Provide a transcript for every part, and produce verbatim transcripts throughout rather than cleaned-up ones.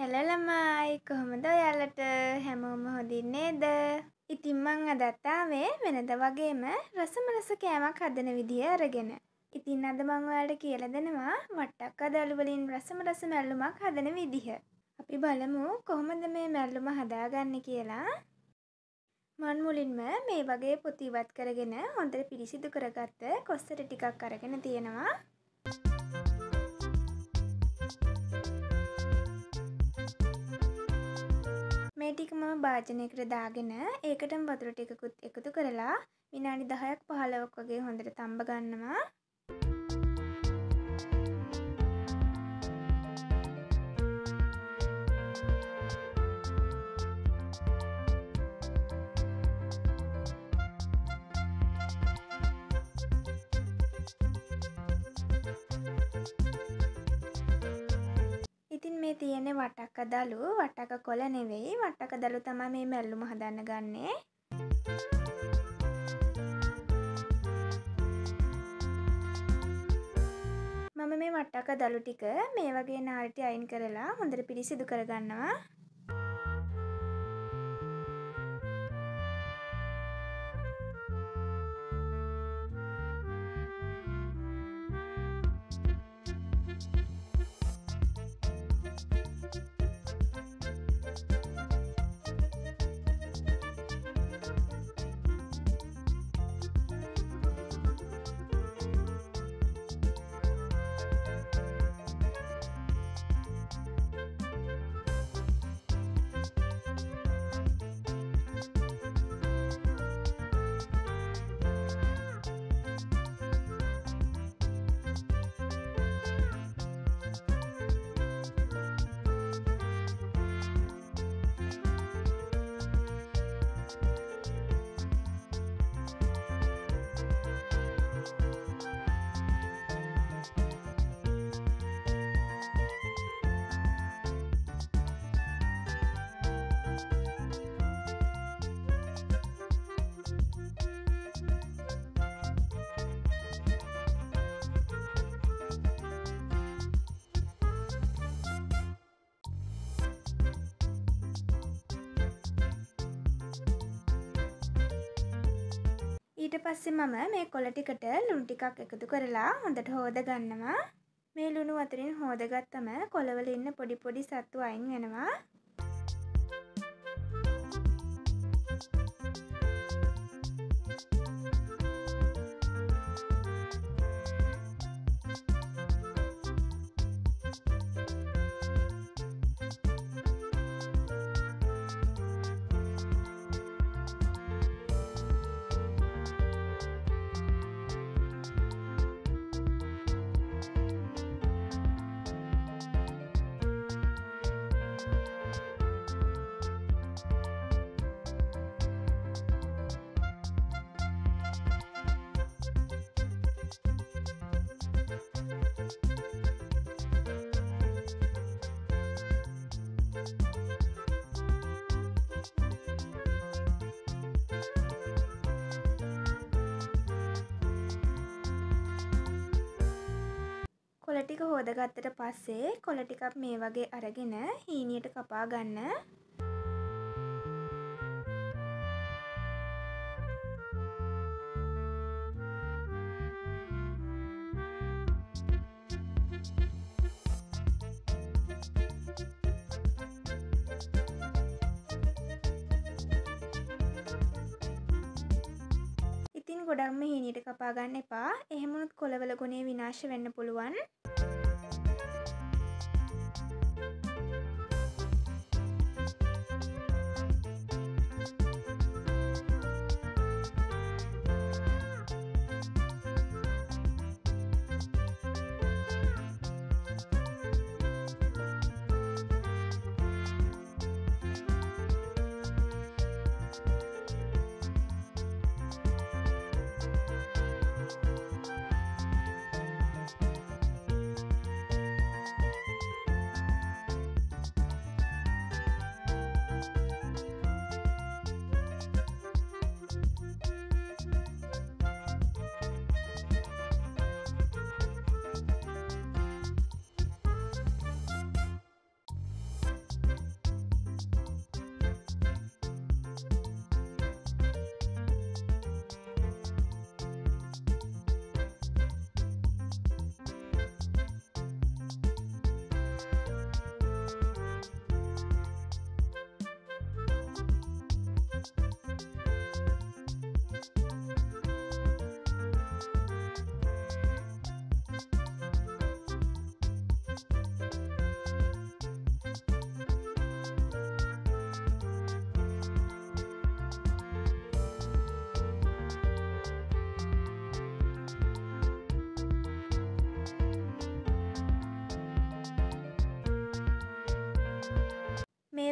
Hello ළමයි කොහොමද ඔයාලට හැමෝම හොඳින් නේද? ඉතින් මං අදත් ආවේ වෙනද වගේම රසම රස කෑමක් හදන විදිය අරගෙන. ඉතින් අද මං ඔයාලට කියලා දෙනවා වට්ටක්කා දළු වලින් රසම රස මැල්ලුමක් හදන විදිහ. අපි බලමු කොහොමද මේ මැල්ලුම හදාගන්නේ කියලා. මන් මුලින්ම මේ වගේ පොතු ඉවත් කරගෙන හොඳට පිරිසිදු කරගත්ත කොස්තර ටිකක් අරගෙන තියෙනවා. මේ ටික මම භාජනයකට දාගෙන ඒකටම වතුර ටිකකුත් එකතු කරලා විනාඩි දහයක් පහළොවක් වගේ හොඳට තම්බ ගන්නවා. ඉතින් මේ තියෙන්නේ වට්ටක්ක දළු වට්ටක්ක කොළ නෙවෙයි වට්ටක්ක දළු තමයි මේ මැල්ලුම හදන්න ගන්නේ. මම මේ වට්ටක්ක දළු ටික මේ වගේ නාරිටි අයින් කරලා හොඳට පිරිසිදු කරගන්නවා. ඊට පස්සේ මම මේ කොළ ටිකට ලුණු ටිකක් එකතු කරලා හොඳට හොද ගන්නවා. මේ ලුණු වතුරින් හොදගත්තම කොළවල ඉන්න පොඩි පොඩි සත්තු අයින් වෙනවා. කොළ ටික හොදගත්තට පස්සේ කොළ ටිකක් මේ වගේ අරගෙන හීනියට කපා ගන්න. ඉතින් ගොඩක්ම හීනියට කපා ගන්න එපා. එහෙම වුණොත් කොළවල ගුණය විනාශ වෙන්න පුළුවන්.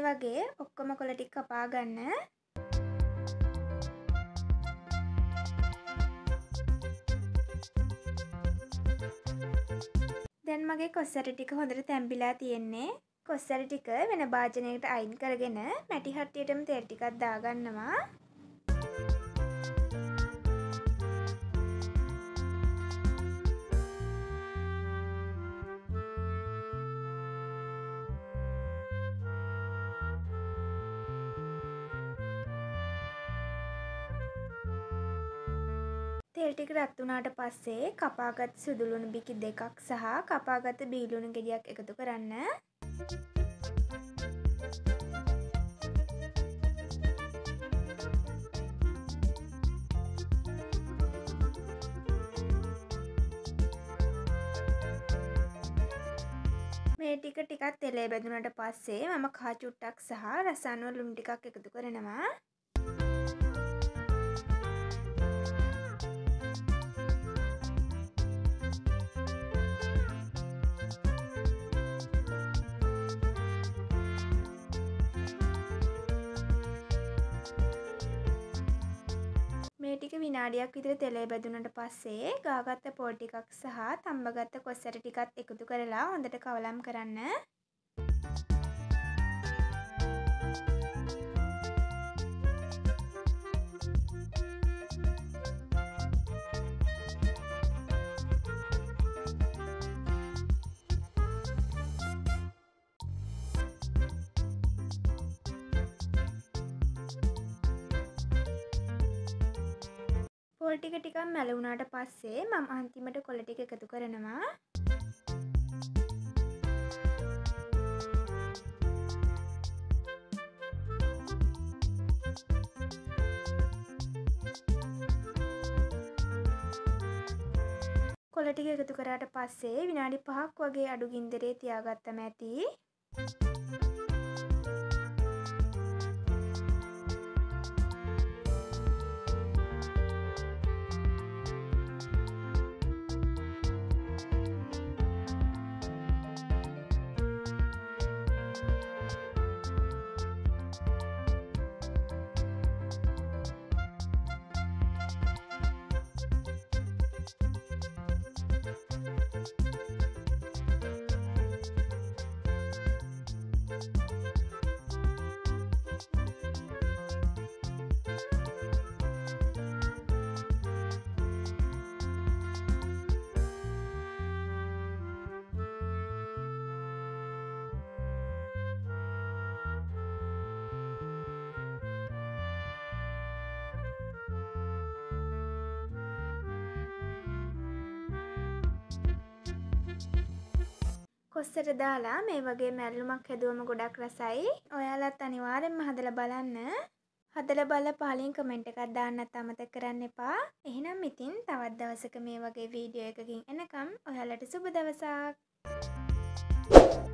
මේ වගේ ඔක්කොම කොළ ටික කපා ගන්න. දැන් මගේ කොස්සරි ටික හොඳට තැම්බිලා තියෙන්නේ. කොස්සරි ටික වෙන භාජනයකට අයින් කරගෙන මැටි හට්ටියටම තෙල් ටිකක් දාගන්නවා. තෙල් ටික රත් වුණාට පස්සේ කපාගත් සුදුලුණු බිකි දෙකක් සහ කපාගත් බීලුණු ගෙඩියක් එකතු කරන්න. මේ ටික ටිකක් තෙලේ බැදුනට පස්සේ මම කහ චුට්ටක් සහ රසායන ලුණු ටිකක් එකතු කරනවා. මේ ටික විනාඩියක් විතර තෙලේ බැදුනට පස්සේ ගාගත්ත පොල් ටිකක් සහ තම්බගත්ත කොස්සරි ටිකත් එකතු කරලා හොඳට කවලම් කරන්න. පොල් ටික ටිකක් මැලුණාට පස්සේ මම අන්තිමට කොළ ටික එකතු කරනවා. කොළ ටික එකතු කරාට පස්සේ විනාඩි පහක් වගේ අඩු ගින්දරේ තියාගත්තම ඇති. කොස්සට දාලා මේ වගේ මැල්ලුමක් හැදුවම ගොඩක් රසයි. ඔයාලත් අනිවාර්යෙන්ම හදලා බලන්න. හදලා බලලා පහලින් කමෙන්ට් එකක් දාන්නත් අමතක කරන්න එපා. එහෙනම් ඉතින් තවත් දවසක මේ වගේ වීඩියෝ එකකින් එනකම් ඔයාලට සුබ දවසක්.